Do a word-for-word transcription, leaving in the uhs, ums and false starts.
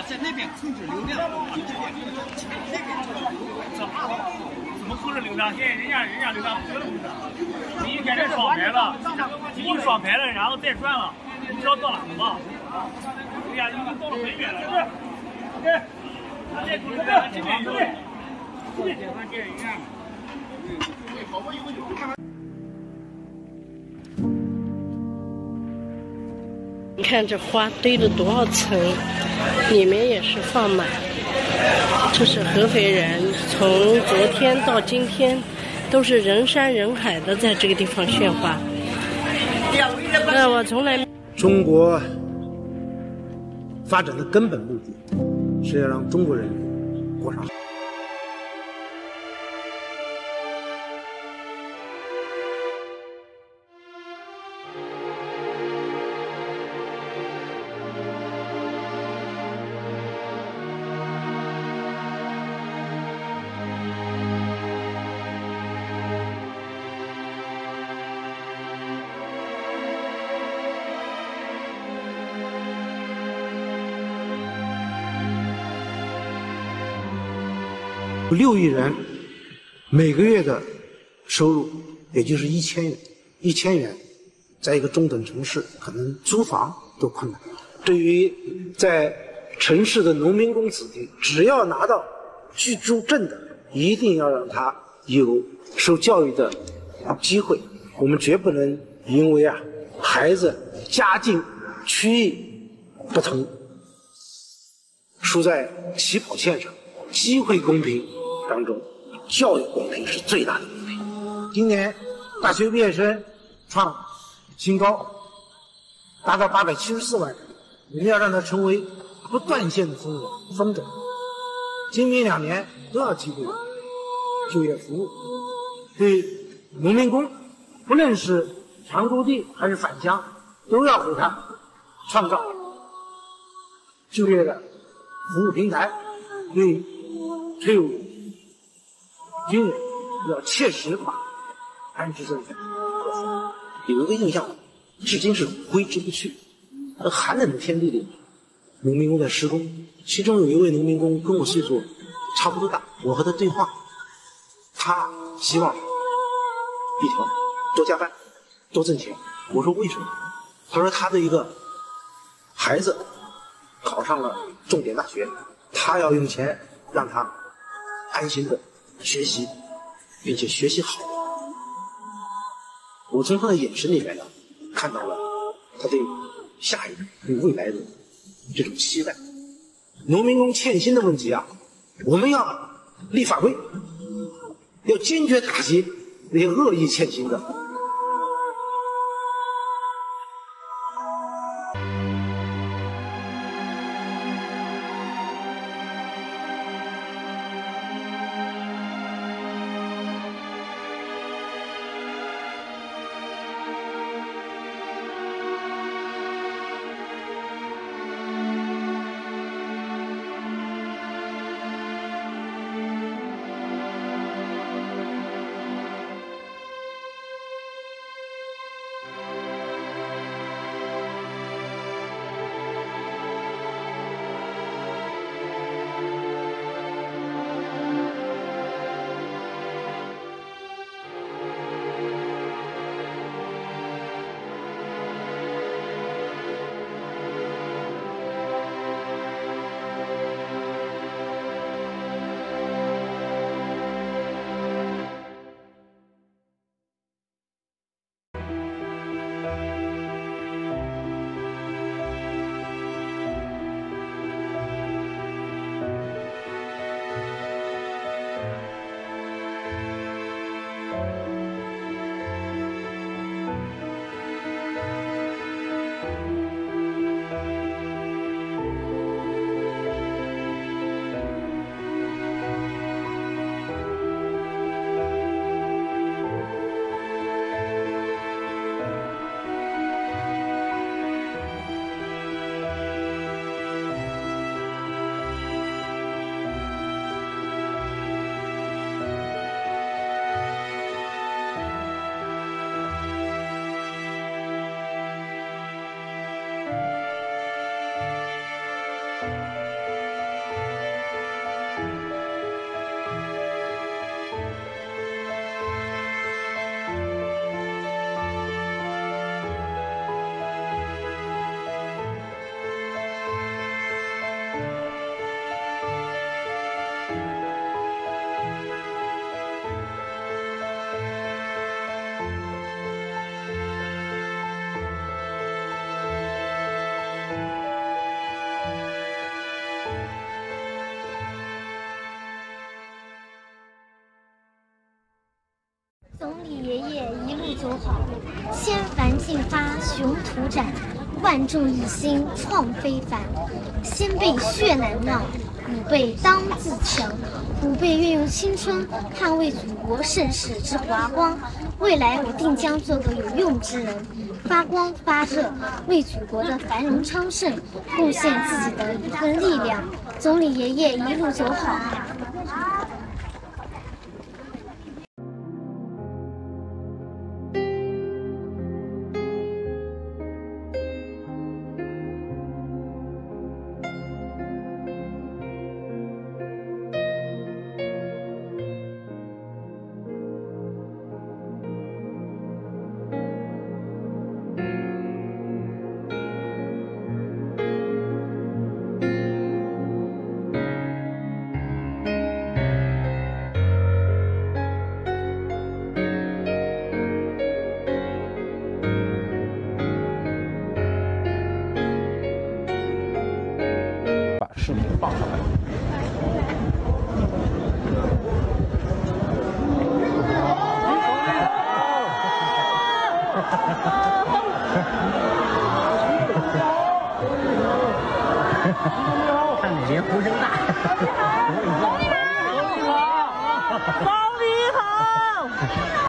在那边控制流量，你这边那边这个流量， 怎么控制流量？现在人家人家流量不能控制，你一开始双排了，你一双排了，然后再转了，你知道到哪了吗？哎呀，已经到了很远了，是不是？对，这口这边这边有，这边和这一样。好过一个有看。 你看这花堆了多少层，里面也是放满。这是合肥人，从昨天到今天，都是人山人海的在这个地方献花。那我从来。 中国发展的根本目的是要让中国人民过上好。六亿人每个月的收入也就是一千元，一千元，在一个中等城市，可能租房都困难。对于在城市的农民工子弟，只要拿到居住证的，一定要让他有受教育的机会。我们绝不能因为啊孩子家境区域不同，输在起跑线上。机会公平当中，教育公平是最大的公平。今年大学毕业生创新高，达到八百七十四万人。我们要让它成为不断线的风风筝。今明两年都要提供就业服务，对农民工，不论是常住地还是返乡，都要给他创造就业的服务平台。对退伍军人要切实把安置政策落实。有一个印象，至今是挥之不去。在寒冷的天地里，农民工在施工，其中有一位农民工跟我岁数差不多大，我和他对话，他希望一条多加班，多挣钱。我说为什么？他说他的一个孩子考上了重点大学，他要用钱让他安心的学习，并且学习好。我从他的眼神里面呢，看到了他对下一代、对未来的这种期待。农民工欠薪的问题啊，我们要立法规，要坚决打击那些恶意欠薪的。 走好，千帆竞发雄图展，万众一心创非凡。先辈血难忘，吾辈当自强。吾辈愿用青春捍卫祖国盛世之华光。未来我定将做个有用之人，发光发热，为祖国的繁荣昌盛贡献自己的一份力量。总理爷爷一路走好。 视频放上来。 看哪边呼声大。 总理好，总理好，总理好。